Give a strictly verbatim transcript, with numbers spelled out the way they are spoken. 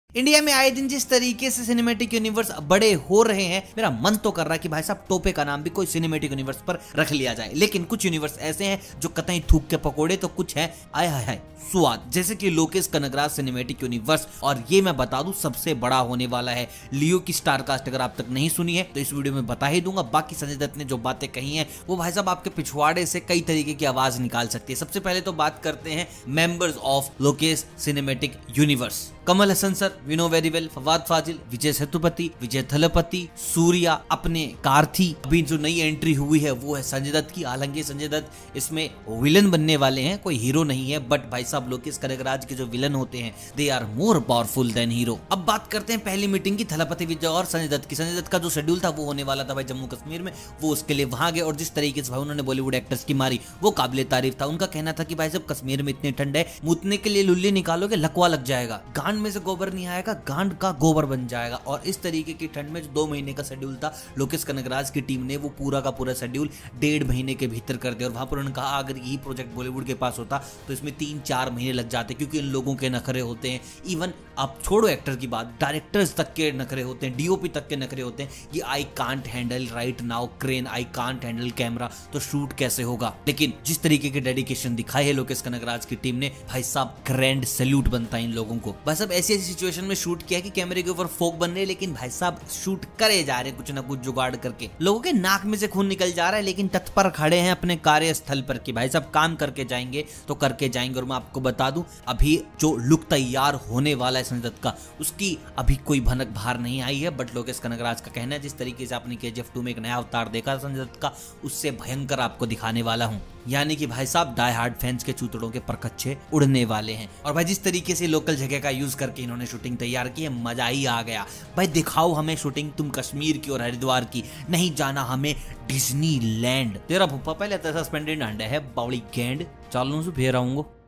India में आए दिन जिस तरीके से सिनेमैटिक यूनिवर्स बड़े हो रहे हैं, मेरा मन तो कर रहा है कि भाई साहब टोपे का नाम भी कोई सिनेमैटिक यूनिवर्स पर रख लिया जाए। लेकिन कुछ यूनिवर्स ऐसे हैं जो कतई थूक के पकोड़े, तो कुछ है आय हाय हाय स्वाद, जैसे कि लोकेश कनगराज सिनेमैटिक यूनिवर्स। और ये मैं बता दूं सबसे बड़ा होने वाला है। लियो की स्टार कास्ट अगर आप तक नहीं सुनी है तो इस वीडियो में बता ही दूंगा। बाकी संजय दत्त ने जो बातें कही हैं वो भाई साहब आपके पिछवाड़े से कई तरीके की आवाज निकाल सकती है। सबसे पहले तो बात करते हैं members of Lokesh cinematic universe. Kamal Haasan sir, we know very well, Fahadh Faasil, Vijay Sethupathi, Vijay Thalapathy, Suriya, अपने कार्थी। अभी जो नई एंट्री हुई है वो है संजय दत्त की। हालांकि संजय दत्त इसमें विलन बनने वाले हैं, कोई हीरो नहीं है। बट भाई साहब लोकेश कनगराज के जो विलन होते हैं they are more powerful than hero. अब बात करते हैं पहली मीटिंग की, थलपति विजय और संजय दत्त की। संजय दत्त का जो शेड्यूल था वो होने वाला था भाई जम्मू कश्मीर में, वो उसके लिए वहां गए। और जिस तरीके से भाई उन्होंने बॉलीवुड एक्टर्स की मारी वो काबिले तारीफ था। उनका कहना था कि भाई साहब कश्मीर में इतनी ठंड है, मूतने के लिए लुल्ली निकालोगे लकवा लग जाएगा, गांड में से गोबर नहीं आएगा, गांड का गोबर बन जाएगा। और इस तरीके की ठंड में जो दो महीने का शेड्यूल था लोकेश कनगराज की टीम ने वो पूरा का पूरा शेड्यूल डेढ़ महीने के भीतर कर दिया। और वहां पर उन्होंने कहा अगर यही प्रोजेक्ट बॉलीवुड के पास होता तो इसमें तीन चार महीने लग जाते, क्योंकि इन लोगों के नखरे होते हैं। इवन आप छोड़ो एक्टर की बात, डायरेक्टर्स तक के नखरे होते हैं, डीओपी तक के नखरे होते हैं। ये I can't handle right now crane, I can't handle camera, तो शूट कैसे होगा। लेकिन जिस तरीके के डेडिकेशन दिखाए है लोकेश कनगराज की टीम ने, भाई साहब ग्रैंड सैल्यूट बनता है इन लोगों को। बस अब ऐसी ऐसी सिचुएशन में शूट किया कि कैमरे के ऊपर फोक बन रहे, लेकिन भाई साहब शूट करे जा रहे कुछ ना कुछ जुगाड़ करके। लोगों के नाक में से खून निकल जा रहा है, लेकिन तत्पर खड़े हैं अपने कार्यस्थल पर कि भाई साहब काम करके जाएंगे तो करके जाएंगे। और मैं आपको बता दूं अभी जो लुक तैयार होने वाला है संजय दत्त का, उसकी अभी कोई भनक बाहर नहीं आई है। बट लोकेश कनगराज का कहना है जिस तरीके से आपने केजीएफ टू में एक नया अवतार देखा संजय दत्त का, उससे भयंकर आपको दिखाने वाला हूं। यानी कि भाई साहब डाई हार्ड फैंस के चूतड़ों के परकच्चे उड़ने वाले हैं। और भाई जिस तरीके से लोकल जगह का यूज करके इन्होंने शूटिंग तैयार की है, मजा ही आ गया। भाई दिखाओ हमें शूटिंग तुम कश्मीर की और हरिद्वार की, नहीं जाना हमें डिज्नीलैंड। तेरा फुप्पा पहले तो सस्पेंडेड अंडा है बावड़ी गेंड, चालू से फेर आऊंगा।